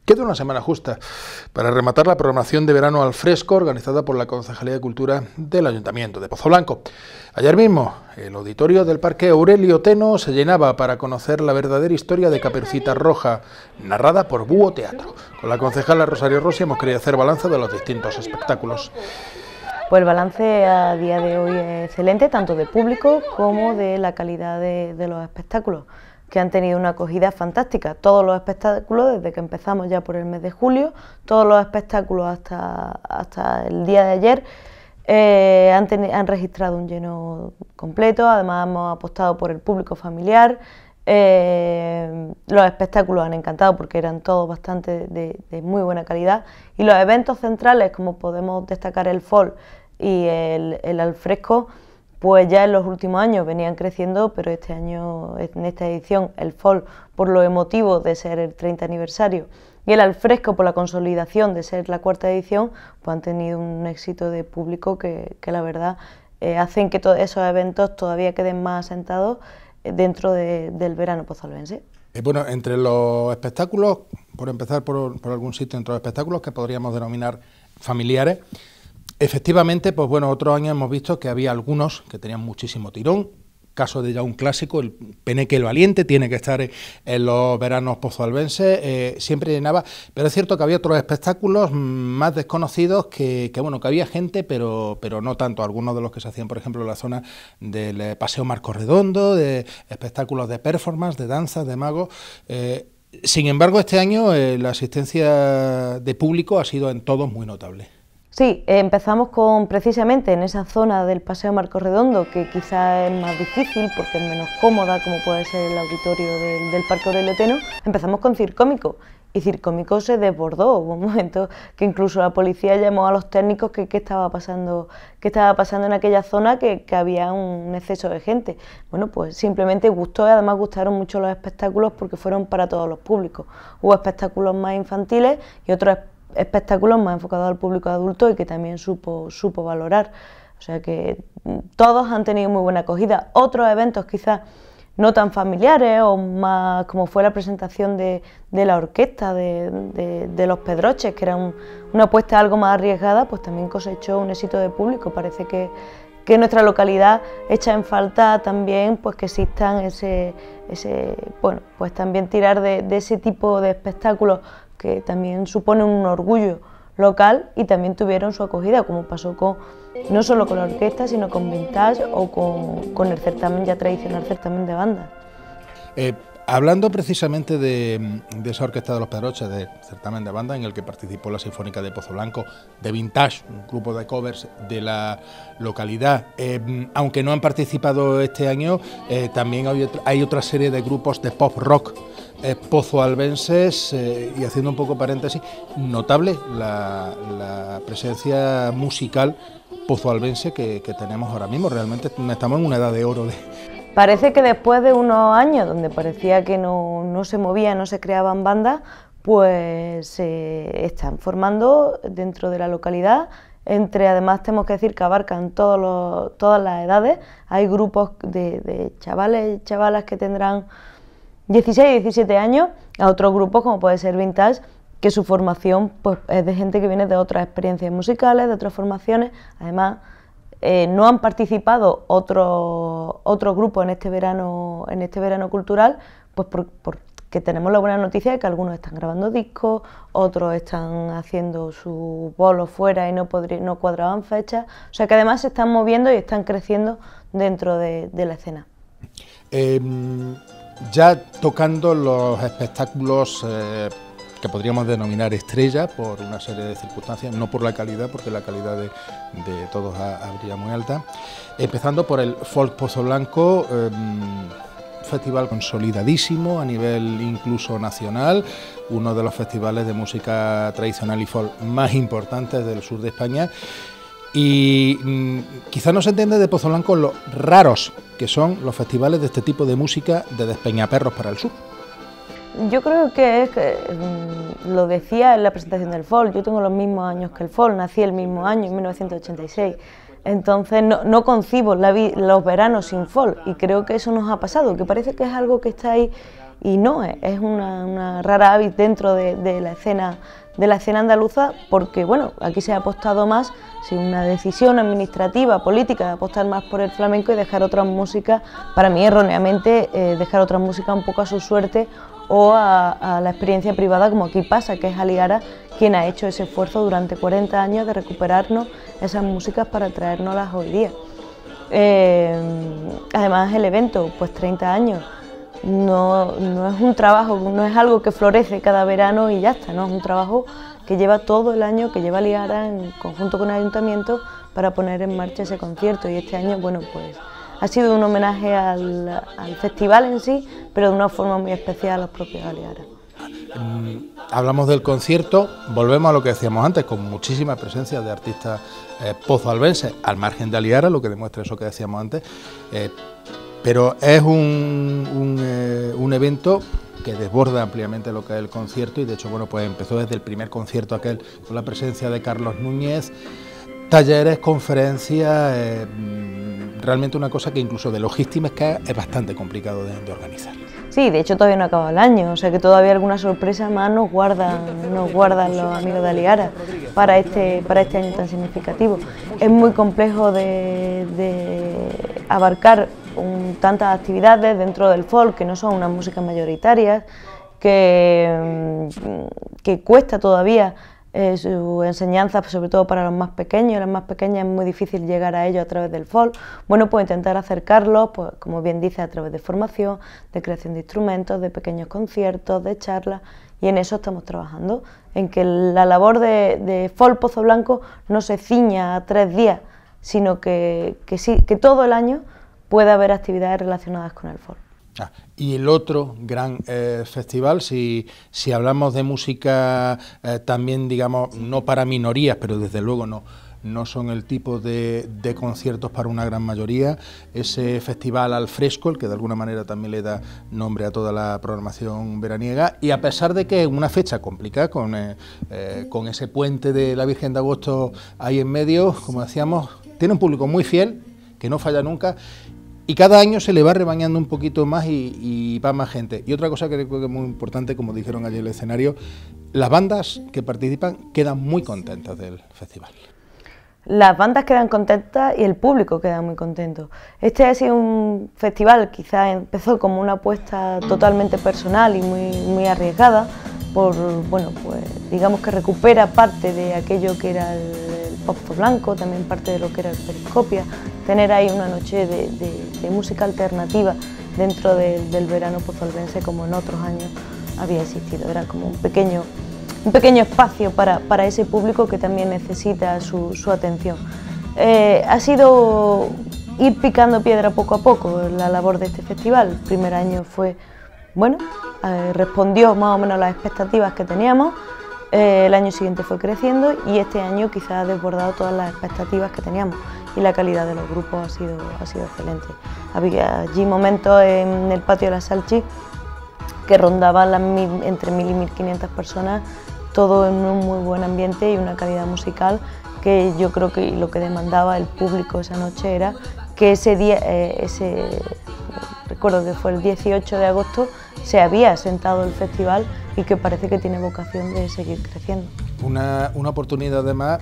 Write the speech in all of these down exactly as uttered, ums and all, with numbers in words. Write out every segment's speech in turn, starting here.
Queda una semana justa para rematar la programación de verano al fresco organizada por la Concejalía de Cultura del Ayuntamiento de Pozoblanco. Ayer mismo, el auditorio del Parque Aurelio Teno se llenaba para conocer la verdadera historia de Caperucita Roja, narrada por Búho Teatro. Con la concejala Rosario Rossi hemos querido hacer balance de los distintos espectáculos. Pues el balance a día de hoy es excelente, tanto de público como de la calidad de, de los espectáculos, que han tenido una acogida fantástica. Todos los espectáculos, desde que empezamos ya por el mes de julio, todos los espectáculos hasta, hasta el día de ayer, eh, han, han registrado un lleno completo. Además hemos apostado por el público familiar. Eh, los espectáculos han encantado porque eran todos bastante de, de muy buena calidad, y los eventos centrales, como podemos destacar el folk y el, el alfresco, pues ya en los últimos años venían creciendo, pero este año, en esta edición, el folk, por lo emotivo de ser el treinta aniversario, y el alfresco por la consolidación de ser la cuarta edición, pues han tenido un éxito de público que, que la verdad eh, hacen que todos esos eventos todavía queden más asentados dentro de, del verano pozolvense. Eh, bueno, entre los espectáculos, por empezar por, por algún sitio, entre los espectáculos que podríamos denominar familiares, efectivamente, pues bueno, otros años hemos visto que había algunos que tenían muchísimo tirón. Caso de ya un clásico, el Peneque el Valiente, tiene que estar en los veranos pozalbenses, eh, siempre llenaba, pero es cierto que había otros espectáculos más desconocidos que, que bueno, que había gente, pero, pero no tanto, algunos de los que se hacían, por ejemplo, en la zona del Paseo Marco Redondo, de espectáculos de performance, de danza, de magos. Eh, sin embargo, este año eh, la asistencia de público ha sido en todos muy notable. Sí, empezamos con precisamente en esa zona del Paseo Marco Redondo, que quizá es más difícil porque es menos cómoda, como puede ser el auditorio del, del Parque Aurelio Teno. Empezamos con Circómico, y Circómico se desbordó. Hubo un momento que incluso la policía llamó a los técnicos que qué estaba pasando, qué estaba pasando en aquella zona, que, que había un exceso de gente. Bueno, pues simplemente gustó, y además gustaron mucho los espectáculos porque fueron para todos los públicos. Hubo espectáculos más infantiles y otros espectáculos espectáculos más enfocados al público adulto y que también supo, supo valorar. O sea que todos han tenido muy buena acogida. Otros eventos quizás no tan familiares, o más como fue la presentación de, de la orquesta de, de, de Los Pedroches, que era un, una apuesta algo más arriesgada, pues también cosechó un éxito de público. Parece que, que nuestra localidad echa en falta también pues que existan ese, ese bueno, pues también tirar de, de ese tipo de espectáculos que también suponen un orgullo local y también tuvieron su acogida, como pasó con, no solo con la orquesta, sino con Vintage o con, con el certamen ya tradicional, certamen de banda. Eh, hablando precisamente de, de esa orquesta de Los Pedroches, de certamen de banda en el que participó la Sinfónica de Pozoblanco, de Vintage, un grupo de covers de la localidad, eh, aunque no han participado este año, eh, también hay otra, hay otra serie de grupos de pop rock Eh, pozoalbenses, eh, y haciendo un poco paréntesis, notable la, la presencia musical pozoalbense que, que tenemos ahora mismo. Realmente estamos en una edad de oro. De... Parece que después de unos años donde parecía que no, no se movía, no se creaban bandas, pues se eh, están formando dentro de la localidad. Entre, además tenemos que decir que abarcan todos los, todas las edades. Hay grupos de, de chavales y chavalas que tendrán dieciséis, diecisiete años, a otros grupos como puede ser Vintage, que su formación pues, es de gente que viene de otras experiencias musicales, de otras formaciones. Además, eh, no han participado otros otros grupos en este verano en este verano cultural, pues porque por, tenemos la buena noticia de que algunos están grabando discos, otros están haciendo su bolo fuera y no, podría, no cuadraban fechas. O sea que además se están moviendo y están creciendo dentro de, de la escena. Eh... Ya tocando los espectáculos eh, que podríamos denominar estrella por una serie de circunstancias, no por la calidad, porque la calidad de, de todos habría muy alta, empezando por el Folk Pozoblanco, eh, festival consolidadísimo a nivel incluso nacional, uno de los festivales de música tradicional y folk más importantes del sur de España. Y mmm, quizá no se entiende de Pozoblanco lo raros que son los festivales de este tipo de música de Despeñaperros para el sur. Yo creo que es que mmm, lo decía en la presentación del folk. Yo tengo los mismos años que el folk, nací el mismo año, en mil novecientos ochenta y seis. Entonces no, no concibo la vi, los veranos sin folk, y creo que eso nos ha pasado, que parece que es algo que está ahí y no, es una, una rara avis dentro de, de la escena de la escena andaluza, porque bueno, aquí se ha apostado más, si una decisión administrativa, política, de apostar más por el flamenco y dejar otras músicas, para mí erróneamente, eh, dejar otras músicas un poco a su suerte o a, a la experiencia privada, como aquí pasa, que es Aliara quien ha hecho ese esfuerzo durante cuarenta años de recuperarnos esas músicas para traérnoslas hoy día. Eh, además el evento, pues treinta años, No, no es un trabajo, no es algo que florece cada verano y ya está, no, es un trabajo que lleva todo el año, que lleva Aliara en conjunto con el ayuntamiento para poner en marcha ese concierto, y este año, bueno, pues ha sido un homenaje al, al festival en sí, pero de una forma muy especial a los propios Aliara. Mm, hablamos del concierto, volvemos a lo que decíamos antes, con muchísima presencia de artistas eh, pozalbenses, al margen de Aliara, lo que demuestra eso que decíamos antes, eh, pero es un, un, eh, un evento que desborda ampliamente lo que es el concierto, y de hecho, bueno, pues empezó desde el primer concierto aquel con la presencia de Carlos Núñez, talleres, conferencias, eh, realmente una cosa que incluso de logística es que es bastante complicado de, de organizar. Sí, de hecho todavía no acaba el año, o sea que todavía alguna sorpresa más nos guardan, nos guardan los amigos de Aliara para este, para este año tan significativo. Es muy complejo de, de abarcar un, tantas actividades dentro del folk, que no son unas músicas mayoritarias, que, que cuesta todavía eh, su enseñanza, sobre todo para los más pequeños. Las más pequeñas es muy difícil llegar a ellos a través del folk. Bueno, pues intentar acercarlos, pues como bien dice, a través de formación, de creación de instrumentos, de pequeños conciertos, de charlas, y en eso estamos trabajando, en que la labor de, de folk Pozo Blanco no se ciña a tres días, sino que, que, sí, que todo el año puede haber actividades relacionadas con el folk. Ah, y el otro gran eh, festival, si, si hablamos de música eh, también, digamos, no para minorías, pero desde luego no, no son el tipo de, de conciertos para una gran mayoría, ese festival al fresco, el que de alguna manera también le da nombre a toda la programación veraniega, y a pesar de que es una fecha complicada, con, eh, eh, con ese puente de la Virgen de Agosto ahí en medio, como decíamos, tiene un público muy fiel, que no falla nunca, y cada año se le va rebañando un poquito más y, y va más gente. Y otra cosa que creo que es muy importante, como dijeron ayer en el escenario, las bandas que participan quedan muy contentas del festival. Las bandas quedan contentas y el público queda muy contento. Este ha sido un festival, quizás empezó como una apuesta totalmente personal y muy, muy arriesgada, por, bueno, pues digamos que recupera parte de aquello que era el, el Pozo Blanco, también parte de lo que era el Periscopia, tener ahí una noche de, de, de música alternativa dentro de, del verano pozalbense, como en otros años había existido. Era como un pequeño, un pequeño espacio para, para ese público que también necesita su, su atención. Eh, ha sido ir picando piedra poco a poco la labor de este festival. El primer año fue, bueno, eh, respondió más o menos a las expectativas que teníamos. Eh, el año siguiente fue creciendo y este año quizás ha desbordado todas las expectativas que teníamos, y la calidad de los grupos ha sido, ha sido excelente. Había allí momentos en el patio de la Salchi que rondaban las mil, entre mil y mil quinientas personas, todo en un muy buen ambiente y una calidad musical que yo creo que lo que demandaba el público esa noche era que ese día, eh, ese, recuerdo que fue el dieciocho de agosto, se había sentado el festival y que parece que tiene vocación de seguir creciendo. Una, una oportunidad además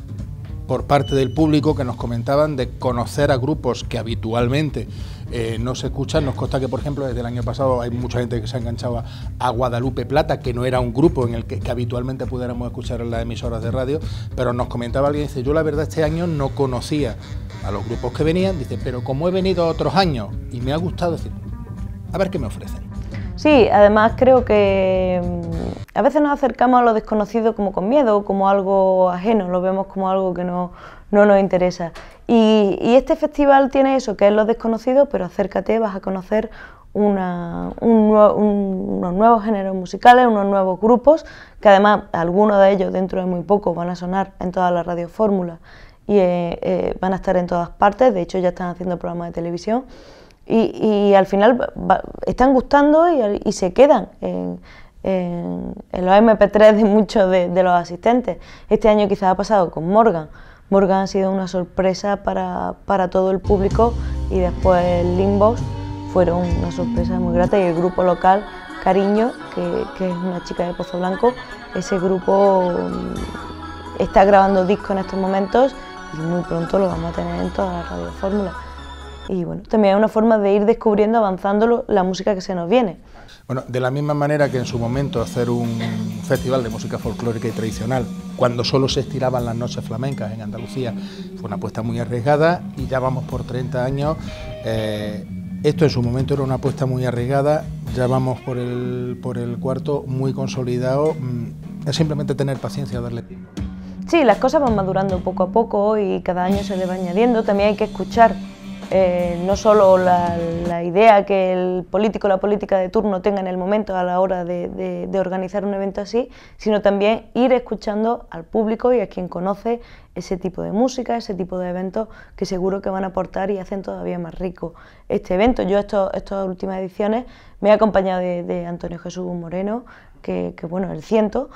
por parte del público que nos comentaban de conocer a grupos que habitualmente eh, no se escuchan. Nos consta que, por ejemplo, desde el año pasado hay mucha gente que se ha enganchado a, a Guadalupe Plata, que no era un grupo en el que, que habitualmente pudiéramos escuchar en las emisoras de radio, pero nos comentaba alguien, dice, yo la verdad este año no conocía a los grupos que venían, dice, pero como he venido otros años y me ha gustado, decir, a ver qué me ofrecen. Sí, además creo que a veces nos acercamos a lo desconocido como con miedo, como algo ajeno, lo vemos como algo que no, no nos interesa. Y, y este festival tiene eso, que es lo desconocido, pero acércate, vas a conocer una, un, un, unos nuevos géneros musicales, unos nuevos grupos, que además algunos de ellos dentro de muy poco van a sonar en todas las radiofórmulas y eh, eh, van a estar en todas partes, de hecho ya están haciendo programas de televisión. Y, y al final va, están gustando y, y se quedan en, en, en los eme pe tres de muchos de, de los asistentes. Este año quizás ha pasado con Morgan. Morgan ha sido una sorpresa para, para todo el público, y después Limbos fueron una sorpresa muy grata, y el grupo local Cariño, que, que es una chica de Pozo Blanco. Ese grupo está grabando disco en estos momentos y muy pronto lo vamos a tener en todas las radiofórmulas. Y bueno, también es una forma de ir descubriendo, avanzando la música que se nos viene. Bueno, de la misma manera que en su momento hacer un festival de música folclórica y tradicional, cuando solo se estiraban las noches flamencas en Andalucía, fue una apuesta muy arriesgada y ya vamos por treinta años. Eh, esto en su momento era una apuesta muy arriesgada, ya vamos por el, por el cuarto muy consolidado. Es simplemente tener paciencia, darle tiempo. Sí, las cosas van madurando poco a poco y cada año se le va añadiendo. También hay que escuchar Eh, no solo la, la idea que el político o la política de turno tenga en el momento a la hora de, de, de organizar un evento así, sino también ir escuchando al público y a quien conoce ese tipo de música, ese tipo de eventos que seguro que van a aportar y hacen todavía más rico este evento. Yo esto, estas últimas ediciones me he acompañado de, de Antonio Jesús Moreno, que, que bueno, el ciento,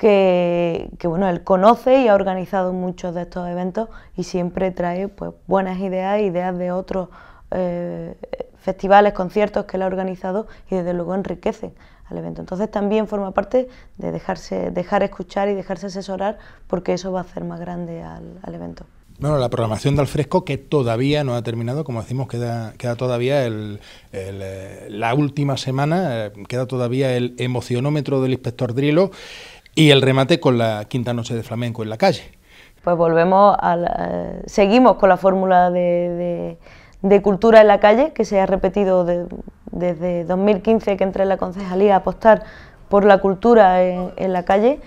Que, que bueno, él conoce y ha organizado muchos de estos eventos y siempre trae pues, buenas ideas, ideas de otros eh, festivales, conciertos que él ha organizado y desde luego enriquecen al evento. Entonces también forma parte de dejarse, dejar escuchar y dejarse asesorar, porque eso va a hacer más grande al, al evento. Bueno, la programación de Alfresco, que todavía no ha terminado, como decimos, queda, queda todavía el, el, la última semana, queda todavía el emocionómetro del inspector Drilo y el remate con la quinta noche de flamenco en la calle. Pues volvemos a la, seguimos con la fórmula de, de, de cultura en la calle, que se ha repetido de, desde dos mil quince, que entré en la concejalía a apostar por la cultura en, en la calle,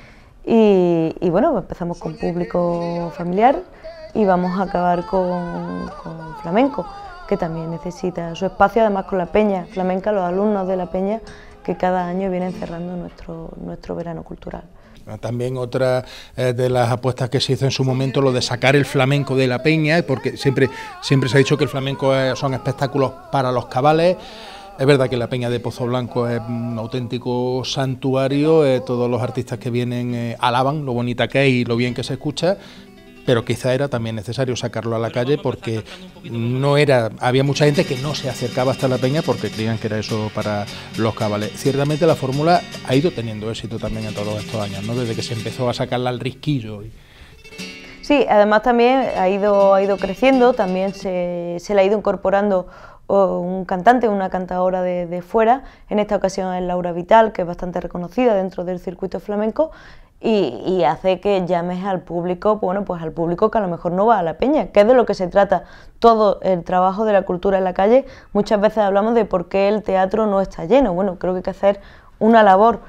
y, y bueno, pues empezamos con público familiar y vamos a acabar con, con flamenco, que también necesita su espacio, además con la peña flamenca, los alumnos de la peña, que cada año vienen cerrando nuestro, nuestro verano cultural. También otra eh, de las apuestas que se hizo en su momento, lo de sacar el flamenco de la peña, porque siempre, siempre se ha dicho que el flamenco es, son espectáculos para los cabales. Es verdad que la peña de Pozo Blanco es un auténtico santuario, eh, todos los artistas que vienen eh, alaban lo bonita que es y lo bien que se escucha, pero quizá era también necesario sacarlo a la calle porque no era, había mucha gente que no se acercaba hasta la peña porque creían que era eso para los cabales. Ciertamente la fórmula ha ido teniendo éxito también en todos estos años, ¿no? Desde que se empezó a sacarla al risquillo. Sí, además también ha ido, ha ido creciendo, también se, se le ha ido incorporando un cantante, una cantadora de, de fuera. En esta ocasión es Laura Vital, que es bastante reconocida dentro del circuito flamenco, y, y hace que llames al público, bueno, pues al público que a lo mejor no va a la peña, que es de lo que se trata todo el trabajo de la cultura en la calle. Muchas veces hablamos de por qué el teatro no está lleno. Bueno, creo que hay que hacer una labor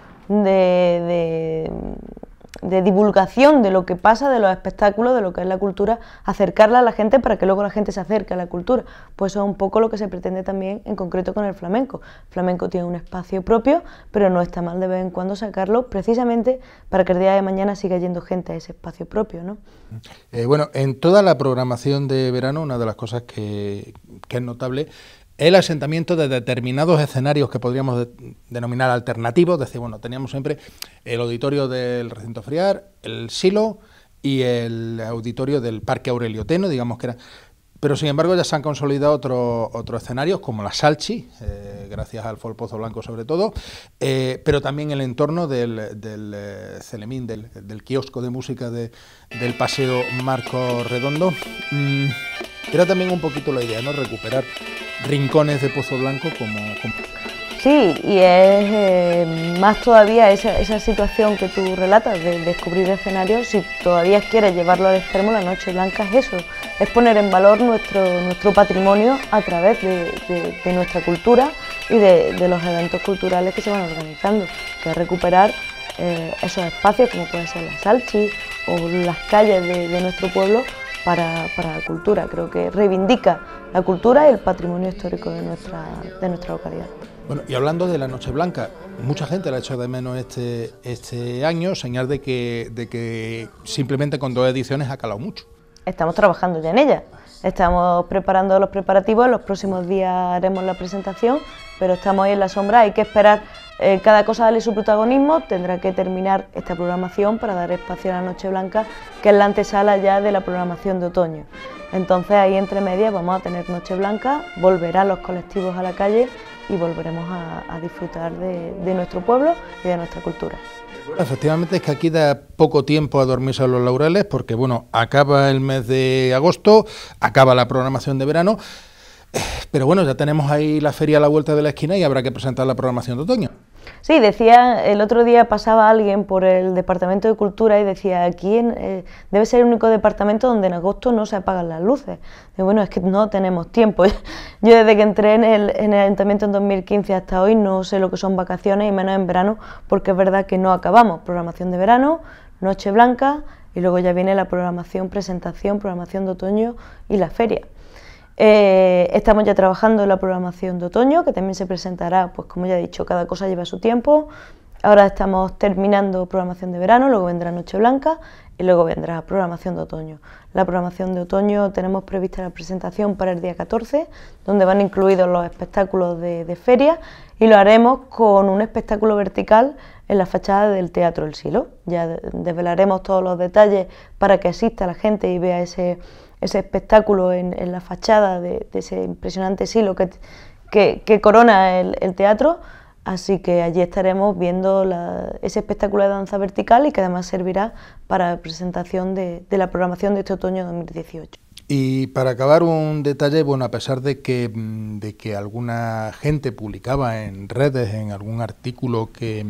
de, de, de divulgación de lo que pasa, de los espectáculos, de lo que es la cultura, acercarla a la gente para que luego la gente se acerque a la cultura. Pues eso es un poco lo que se pretende también en concreto con el flamenco. El flamenco tiene un espacio propio, pero no está mal de vez en cuando sacarlo, precisamente para que el día de mañana siga yendo gente a ese espacio propio, ¿no? Eh, bueno, en toda la programación de verano, una de las cosas que, que es notable el asentamiento de determinados escenarios que podríamos de, denominar alternativos. Es decir, bueno, teníamos siempre el auditorio del Recinto Friar, el Silo y el auditorio del Parque Aurelio Teno, digamos que era. Pero sin embargo ya se han consolidado otros otros escenarios como la Salchi, eh, gracias al Fol Pozo Blanco sobre todo, eh, pero también el entorno del, del eh, Celemín, del, del kiosco de música de, del Paseo Marcos Redondo. Mm, era también un poquito la idea, ¿no? Recuperar rincones de Pozo Blanco como... como... Sí, y es eh, más todavía esa, esa situación que tú relatas de descubrir escenarios. Si todavía quieres llevarlo al extremo, la Noche Blanca es eso, es poner en valor nuestro, nuestro patrimonio a través de, de, de nuestra cultura y de, de los eventos culturales que se van organizando, que es recuperar eh, esos espacios como puede ser la Salchi o las calles de, de nuestro pueblo para, para la cultura. Creo que reivindica la cultura y el patrimonio histórico de nuestra, de nuestra localidad. Bueno, y hablando de la Noche Blanca, mucha gente la ha hecho de menos este, este año, señal de que, de que simplemente con dos ediciones ha calado mucho. Estamos trabajando ya en ella, estamos preparando los preparativos, en los próximos días haremos la presentación, pero estamos ahí en la sombra, hay que esperar, eh, cada cosa darle su protagonismo, tendrá que terminar esta programación para dar espacio a la Noche Blanca, que es la antesala ya de la programación de otoño. Entonces ahí entre medias vamos a tener Noche Blanca, volverán los colectivos a la calle y volveremos a, a disfrutar de, de nuestro pueblo y de nuestra cultura. Bueno, efectivamente es que aquí da poco tiempo a dormirse a los laureles porque, bueno, acaba el mes de agosto, acaba la programación de verano, pero bueno, ya tenemos ahí la feria a la vuelta de la esquina y habrá que presentar la programación de otoño. Sí, decía, el otro día pasaba alguien por el Departamento de Cultura y decía, aquí en, eh, debe ser el único departamento donde en agosto no se apagan las luces. Y bueno, es que no tenemos tiempo. Yo desde que entré en el, en el Ayuntamiento en dos mil quince hasta hoy no sé lo que son vacaciones y menos en verano, porque es verdad que no acabamos. Programación de verano, Noche Blanca y luego ya viene la programación, presentación, programación de otoño y la feria. Eh, estamos ya trabajando en la programación de otoño, que también se presentará, pues como ya he dicho, cada cosa lleva su tiempo. Ahora estamos terminando programación de verano, luego vendrá Noche Blanca y luego vendrá programación de otoño. La programación de otoño tenemos prevista la presentación para el día catorce, donde van incluidos los espectáculos de, de feria, y lo haremos con un espectáculo vertical en la fachada del Teatro El Silo. Ya desvelaremos todos los detalles para que asista la gente y vea ese ese espectáculo en, en la fachada de, de ese impresionante silo que, que, que corona el, el teatro, así que allí estaremos viendo la, ese espectáculo de danza vertical y que además servirá para la presentación de, de la programación de este otoño dos mil dieciocho. Y para acabar, un detalle, bueno, a pesar de que, de que alguna gente publicaba en redes, en algún artículo que...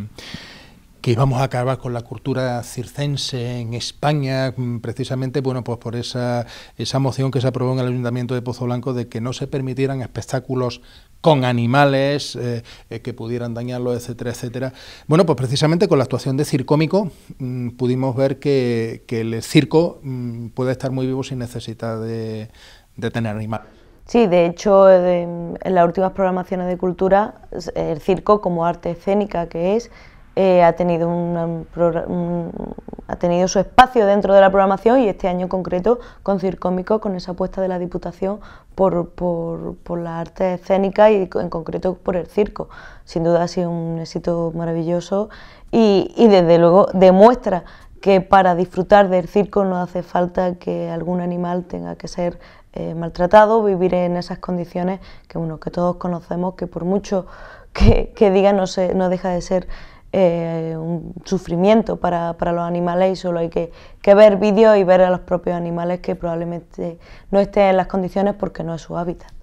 que íbamos a acabar con la cultura circense en España, precisamente bueno, pues por esa, esa moción que se aprobó en el Ayuntamiento de Pozo Blanco de que no se permitieran espectáculos con animales eh, eh, que pudieran dañarlos, etcétera, etcétera. Bueno, pues precisamente con la actuación de Circómico mmm, pudimos ver que, que el circo mmm, puede estar muy vivo sin necesidad de, de tener animales. Sí, de hecho, de, en las últimas programaciones de cultura, el circo como arte escénica que es, Eh, ha, tenido una, un, ha tenido su espacio dentro de la programación y este año en concreto con Circómico, con esa apuesta de la Diputación por, por, por la arte escénica y en concreto por el circo. Sin duda ha sido un éxito maravilloso y, y desde luego demuestra que para disfrutar del circo no hace falta que algún animal tenga que ser eh, maltratado, vivir en esas condiciones que, bueno, que todos conocemos, que por mucho que, que digan no, se, no deja de ser Eh, un sufrimiento para, para los animales, y solo hay que, que ver vídeos y ver a los propios animales que probablemente no estén en las condiciones porque no es su hábitat.